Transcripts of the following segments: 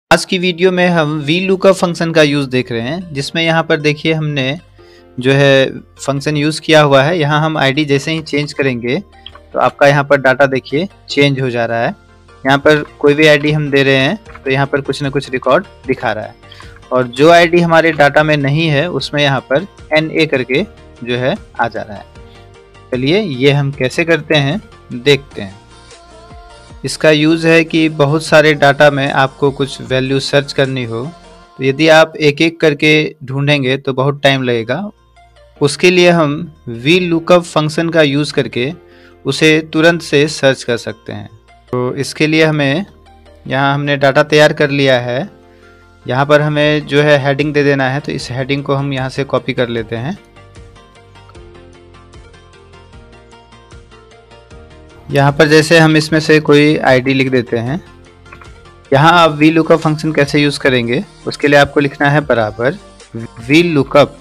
आज की वीडियो में हम वी लुकअप फंक्शन का यूज़ देख रहे हैं, जिसमें यहाँ पर देखिए हमने जो है फंक्शन यूज़ किया हुआ है। यहाँ हम आईडी जैसे ही चेंज करेंगे तो आपका यहाँ पर डाटा देखिए चेंज हो जा रहा है। यहाँ पर कोई भी आईडी हम दे रहे हैं तो यहाँ पर कुछ ना कुछ रिकॉर्ड दिखा रहा है, और जो आईडी हमारे डाटा में नहीं है उसमें यहाँ पर NA करके जो है आ जा रहा है। चलिए ये हम कैसे करते हैं देखते हैं। इसका यूज़ है कि बहुत सारे डाटा में आपको कुछ वैल्यू सर्च करनी हो, तो यदि आप एक एक करके ढूंढेंगे तो बहुत टाइम लगेगा। उसके लिए हम वी लुकअप फंक्शन का यूज़ करके उसे तुरंत से सर्च कर सकते हैं। तो इसके लिए हमें यहाँ हमने डाटा तैयार कर लिया है। यहाँ पर हमें जो है हेडिंग दे देना है, तो इस हेडिंग को हम यहाँ से कॉपी कर लेते हैं। यहाँ पर जैसे हम इसमें से कोई आईडी लिख देते हैं। यहाँ आप वी लुकअप फंक्शन कैसे यूज़ करेंगे उसके लिए आपको लिखना है बराबर वी लुकअप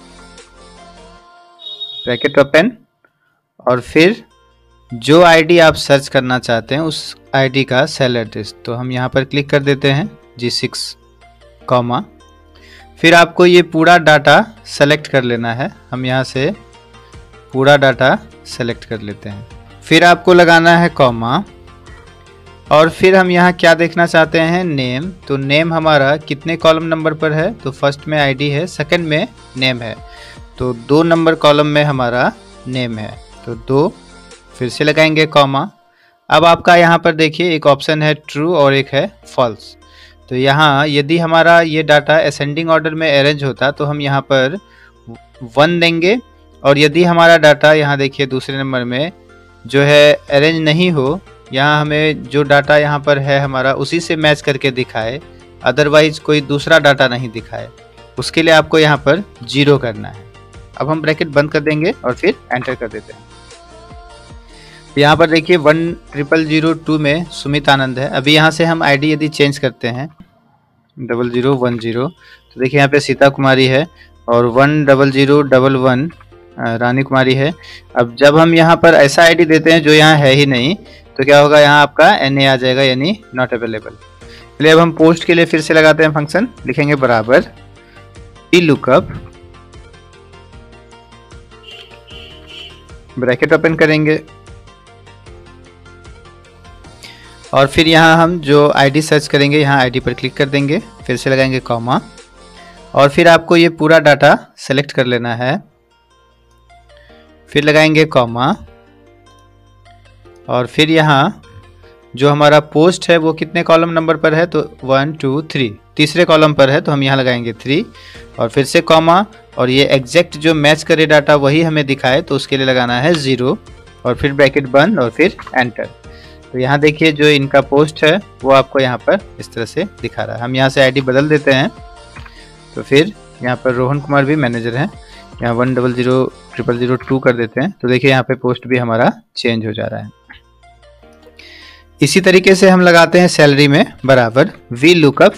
ब्रैकेट ओपन, और फिर जो आईडी आप सर्च करना चाहते हैं उस आईडी का सेल एड्रेस, तो हम यहाँ पर क्लिक कर देते हैं G6 कॉमा। फिर आपको ये पूरा डाटा सेलेक्ट कर लेना है। हम यहाँ से पूरा डाटा सेलेक्ट कर लेते हैं। फिर आपको लगाना है कॉमा, और फिर हम यहाँ क्या देखना चाहते हैं नेम। तो नेम हमारा कितने कॉलम नंबर पर है, तो फर्स्ट में आईडी है, सेकंड में नेम है, तो 2 नंबर कॉलम में हमारा नेम है, तो 2 फिर से लगाएंगे कॉमा। अब आपका यहाँ पर देखिए एक ऑप्शन है ट्रू और एक है फॉल्स। तो यहाँ यदि हमारा ये डाटा असेंडिंग ऑर्डर में अरेंज होता तो हम यहाँ पर 1 देंगे, और यदि हमारा डाटा यहाँ देखिए दूसरे नंबर में जो है अरेंज नहीं हो, यहाँ हमें जो डाटा यहाँ पर है हमारा उसी से मैच करके दिखाए, अदरवाइज कोई दूसरा डाटा नहीं दिखाए, उसके लिए आपको यहाँ पर 0 करना है। अब हम ब्रैकेट बंद कर देंगे और फिर एंटर कर देते हैं। यहाँ पर देखिए 10002 में सुमित आनंद है। अभी यहाँ से हम आईडी यदि चेंज करते हैं 0010, तो देखिए यहाँ पे सीता कुमारी है, और 10011 रानी कुमारी है। अब जब हम यहाँ पर ऐसा आईडी देते हैं जो यहाँ है ही नहीं, तो क्या होगा, यहाँ आपका NA आ जाएगा, यानी नॉट अवेलेबल। चलिए अब हम पोस्ट के लिए फिर से लगाते हैं फंक्शन, लिखेंगे बराबर वी लुकअप ब्रैकेट ओपन करेंगे, और फिर यहाँ हम जो आईडी सर्च करेंगे यहाँ आईडी पर क्लिक कर देंगे, फिर से लगाएंगे कॉमा, और फिर आपको ये पूरा डाटा सेलेक्ट कर लेना है, फिर लगाएंगे कॉमा, और फिर यहाँ जो हमारा पोस्ट है वो कितने कॉलम नंबर पर है, तो 1 2 3 तीसरे कॉलम पर है, तो हम यहाँ लगाएंगे 3, और फिर से कॉमा, और ये एग्जैक्ट जो मैच करे डाटा वही हमें दिखाए, तो उसके लिए लगाना है 0, और फिर ब्रैकेट बंद और फिर एंटर। तो यहाँ देखिए जो इनका पोस्ट है वो आपको यहाँ पर इस तरह से दिखा रहा है। हम यहाँ से आईडी बदल देते हैं, तो फिर यहाँ पर रोहन कुमार भी मैनेजर हैं, यहाँ 1000002 कर देते हैं, तो देखिए यहाँ पे पोस्ट भी हमारा चेंज हो जा रहा है। इसी तरीके से हम लगाते हैं सैलरी में बराबर वी लुकअप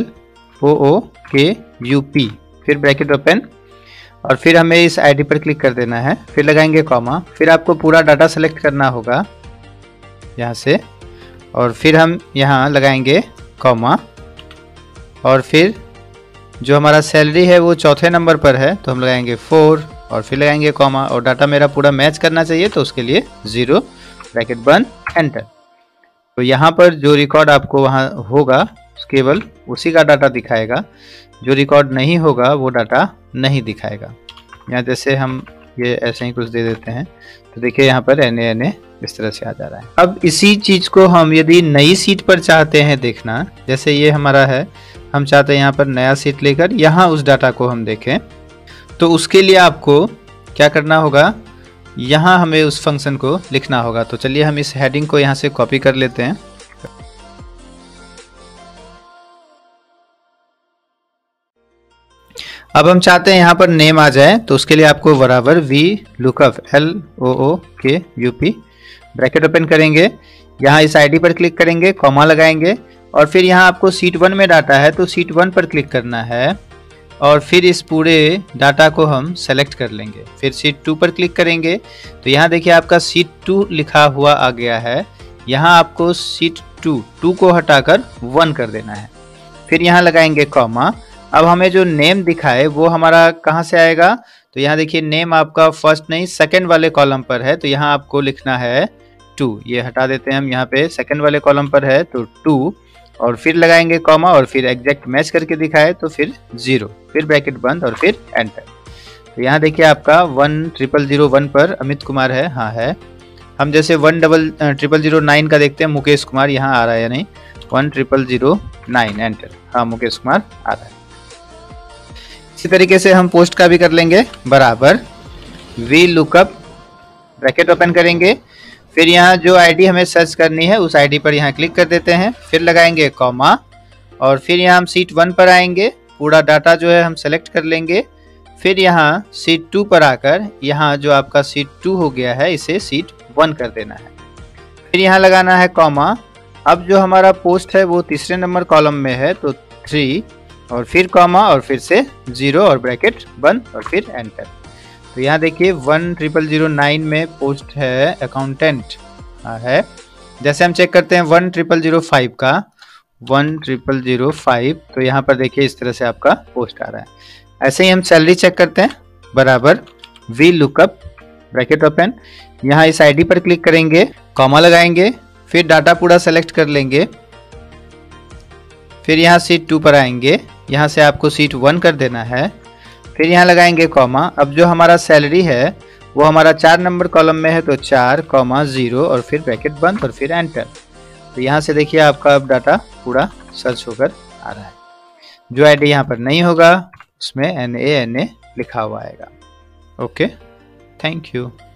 OOKUP, फिर ब्रैकेट ओपन, और फिर हमें इस आईडी पर क्लिक कर देना है, फिर लगाएंगे कॉमा, फिर आपको पूरा डाटा सेलेक्ट करना होगा यहाँ से, और फिर हम यहाँ लगाएंगे कॉमा, और फिर जो हमारा सैलरी है वो चौथे नंबर पर है, तो हम लगाएंगे 4, और फिर लगाएंगे कॉमा, और डाटा मेरा पूरा मैच करना चाहिए, तो उसके लिए 0, ब्रैकेट बंद एंटर। तो यहाँ पर जो रिकॉर्ड आपको वहाँ होगा केवल उसी का डाटा दिखाएगा, जो रिकॉर्ड नहीं होगा वो डाटा नहीं दिखाएगा। यहाँ जैसे हम ये ऐसे ही कुछ दे देते हैं, तो देखिए यहाँ पर NA इस तरह से आ जा रहा है। अब इसी चीज़ को हम यदि नई सीट पर चाहते हैं देखना, जैसे ये हमारा है, हम चाहते हैं यहाँ पर नया सीट लेकर यहाँ उस डाटा को हम देखें, तो उसके लिए आपको क्या करना होगा, यहाँ हमें उस फंक्शन को लिखना होगा। तो चलिए हम इस हेडिंग को यहाँ से कॉपी कर लेते हैं। अब हम चाहते हैं यहाँ पर नेम आ जाए, तो उसके लिए आपको बराबर V lookup LOOKUP bracket open करेंगे, यहाँ इस आईडी पर क्लिक करेंगे, कॉमा लगाएंगे, और फिर यहाँ आपको सीट 1 में डाटा है तो सीट 1 पर क्लिक करना है, और फिर इस पूरे डाटा को हम सेलेक्ट कर लेंगे, फिर सीट 2 पर क्लिक करेंगे, तो यहाँ देखिए आपका सीट 2 लिखा हुआ आ गया है। यहाँ आपको सीट 2 को हटाकर 1 कर देना है। फिर यहाँ लगाएंगे कॉमा। अब हमें जो नेम दिखा है वो हमारा कहाँ से आएगा, तो यहाँ देखिए नेम आपका फर्स्ट नहीं सेकंड वाले कॉलम पर है, तो यहाँ आपको लिखना है 2। ये हटा देते हैं हम, यहाँ पे सेकंड वाले कॉलम पर है तो 2, और फिर लगाएंगे कॉमा और फिर एग्जैक्ट मैच करके दिखाए तो फिर 0, फिर ब्रैकेट बंद और फिर एंटर। तो यहाँ देखिए आपका 10001 पर अमित कुमार है, हाँ है। हम जैसे 10009 का देखते हैं मुकेश कुमार, यहाँ आ रहा है या नहीं, 10009 एंटर, हाँ मुकेश कुमार आ रहा है। इसी तरीके से हम पोस्ट का भी कर लेंगे, बराबर वी लुकअप ब्रैकेट ओपन करेंगे, फिर यहाँ जो आईडी हमें सर्च करनी है उस आईडी पर यहाँ क्लिक कर देते हैं, फिर लगाएंगे कॉमा और फिर यहाँ हम सीट 1 पर आएंगे, पूरा डाटा जो है हम सेलेक्ट कर लेंगे, फिर यहाँ सीट 2 पर आकर यहाँ जो आपका सीट 2 हो गया है इसे सीट 1 कर देना है, फिर यहाँ लगाना है कॉमा। अब जो हमारा पोस्ट है वो तीसरे नंबर कॉलम में है तो 3, और फिर कॉमा और फिर से 0 और ब्रैकेट बंद और फिर एंटर। तो यहाँ देखिए 10009 में पोस्ट है अकाउंटेंट है। जैसे हम चेक करते हैं 10005 का, 10005, तो यहाँ पर देखिए इस तरह से आपका पोस्ट आ रहा है। ऐसे ही हम सैलरी चेक करते हैं, बराबर वी लुकअप ब्रैकेट ओपन, यहाँ इस आईडी पर क्लिक करेंगे, कॉमा लगाएंगे, फिर डाटा पूरा सेलेक्ट कर लेंगे, फिर यहाँ सीट 2 पर आएंगे, यहाँ से आपको सीट 1 कर देना है, फिर यहाँ लगाएंगे कॉमा। अब जो हमारा सैलरी है वो हमारा 4 नंबर कॉलम में है तो 4, 0 और फिर ब्रैकेट बंद और फिर एंटर। तो यहाँ से देखिए आपका अब डाटा पूरा सर्च होकर आ रहा है। जो आईडी यहाँ पर नहीं होगा उसमें NA लिखा हुआ आएगा। Okay, thank you.